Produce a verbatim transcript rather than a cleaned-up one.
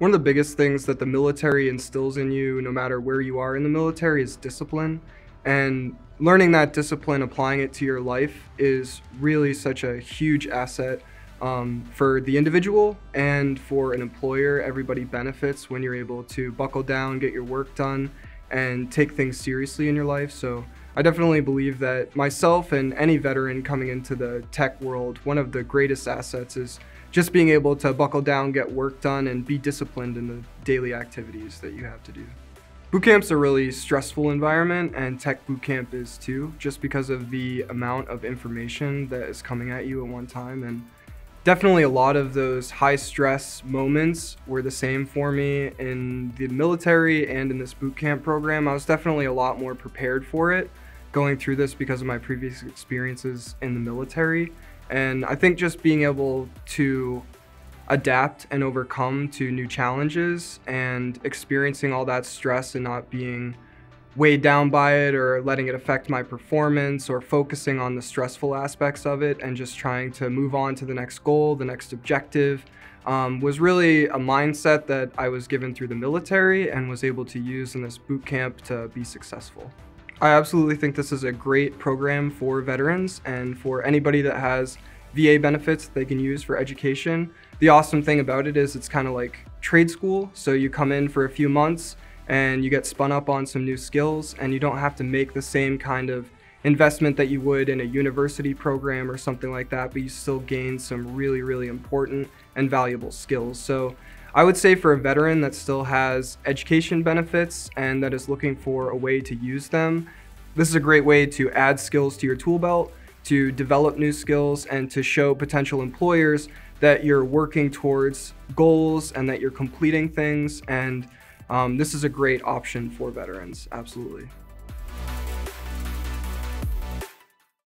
One of the biggest things that the military instills in you, no matter where you are in the military, is discipline. And learning that discipline, applying it to your life, is really such a huge asset um, for the individual and for an employer. Everybody benefits when you're able to buckle down, get your work done, and take things seriously in your life. So I definitely believe that myself and any veteran coming into the tech world, one of the greatest assets is just being able to buckle down, get work done, and be disciplined in the daily activities that you have to do. Boot camp's a really stressful environment, and tech boot camp is too, just because of the amount of information that is coming at you at one time. And definitely a lot of those high stress moments were the same for me in the military and in this boot camp program. I was definitely a lot more prepared for it going through this because of my previous experiences in the military. And I think just being able to adapt and overcome to new challenges and experiencing all that stress and not being weighed down by it or letting it affect my performance or focusing on the stressful aspects of it and just trying to move on to the next goal, the next objective, um, was really a mindset that I was given through the military and was able to use in this boot camp to be successful. I absolutely think this is a great program for veterans and for anybody that has V A benefits that they can use for education. The awesome thing about it is it's kind of like trade school. So you come in for a few months and you get spun up on some new skills, and you don't have to make the same kind of investment that you would in a university program or something like that, but you still gain some really, really important and valuable skills. So I would say for a veteran that still has education benefits and that is looking for a way to use them, this is a great way to add skills to your tool belt, to develop new skills, and to show potential employers that you're working towards goals and that you're completing things. And um, this is a great option for veterans, absolutely.